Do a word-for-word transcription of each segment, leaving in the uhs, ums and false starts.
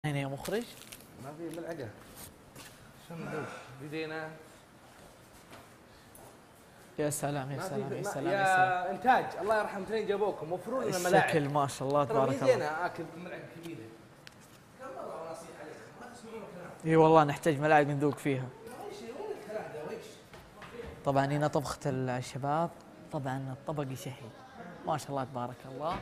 هنا يا مخرج ما في ملعقه. شو ندوش بيدينا؟ يا سلام يا سلام يا سلام يا, يا سلام. انتاج الله يرحم اثنين جابوكم وفروا لنا ملاعق. الشكل ما شاء الله تبارك الله. انا اكل ملعقه كبيره. كم مره وانا اصيح عليكم ما تسمعون الكلام. اي والله نحتاج ملاعق نذوق فيها. طبعا هنا طبخة الشباب، طبعا الطبق يشهي ما شاء الله تبارك الله.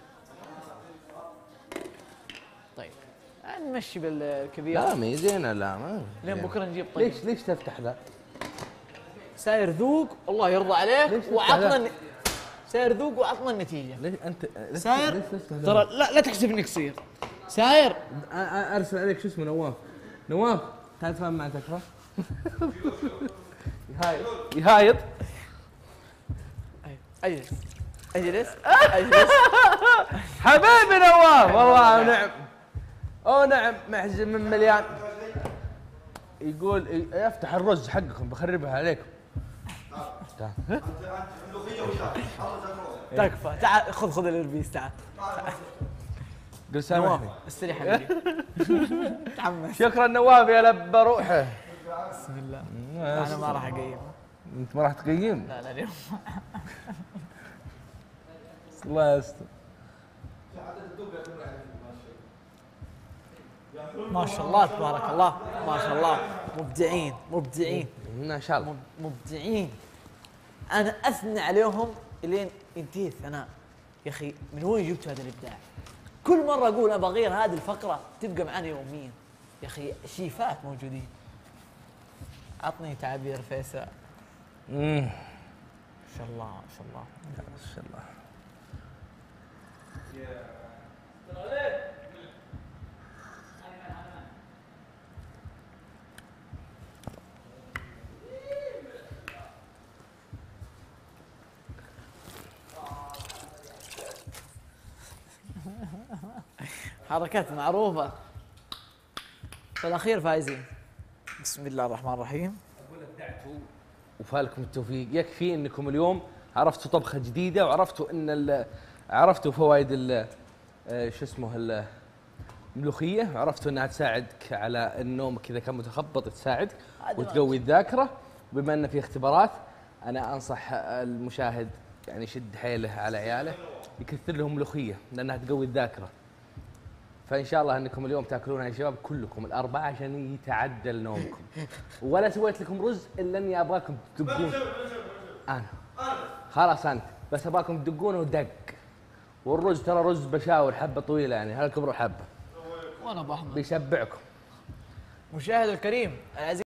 طيب نمشي بالكبير. لا مي زينه لا ما لين بكره نجيب طيب. ليش ليش تفتح ذا؟ ساير ذوق الله يرضى عليك وعطنا الن... ساير ذوق وعطنا النتيجه. ليش انت ساير ترى لا لا تحسب انك قصير. ساير ارسل عليك شو اسمه نواف. نواف تعال تفهم مع تكفى. يهايط يهايط. اجلس اجلس اجلس. حبيبي نواف والله ونعم. او نعم محزن من مليان. يقول يفتح الرز حقكم بخربها عليكم. تكفى تعال خذ خذ الاربيس تعال. قل سامحني. استريح حبيبي. تحمس. شكرا نواف يا لب روحه. بسم الله. انا ما راح اقيم. انت ما راح تقيم؟ لا لا اليوم. الله يستر. ما شاء الله تبارك الله ما شاء الله مبدعين مبدعين ما شاء الله مبدعين. انا اثني عليهم الين ينتهي الثناء. يا اخي من وين جبتوا هذا الابداع؟ كل مره اقول ابغى اغير هذه الفقره تبقى معنا يوميا. يا اخي شيفات موجودين. عطني تعابير فيصل. امم ما شاء الله ما شاء الله ما شاء الله. حركات معروفة. في الأخير فايزين. بسم الله الرحمن الرحيم. أقول ابدعتوا وفالكم التوفيق. يكفي أنكم اليوم عرفتوا طبخة جديدة وعرفتوا أن عرفتوا فوائد ال شو اسمه الملوخية، وعرفتوا أنها تساعدك على النوم كذا كان متخبط تساعدك وتقوي الذاكرة. بما أن في اختبارات أنا أنصح المشاهد يعني يشد حيله على عياله يكثر لهم ملوخية لأنها تقوي الذاكرة. فإن شاء الله أنكم اليوم تاكلونها يا شباب كلكم الأربعة عشان يتعدل نومكم. ولا سويت لكم رز إلا أني أبغاكم تدقون. أنا خلاص أنت بس أبغاكم تدقونه ودق. والرز ترى رز بشاور حبة طويلة يعني هالكبر حبة. وأنا أبو أحمد بيشبعكم. مشاهد الكريم العزيز.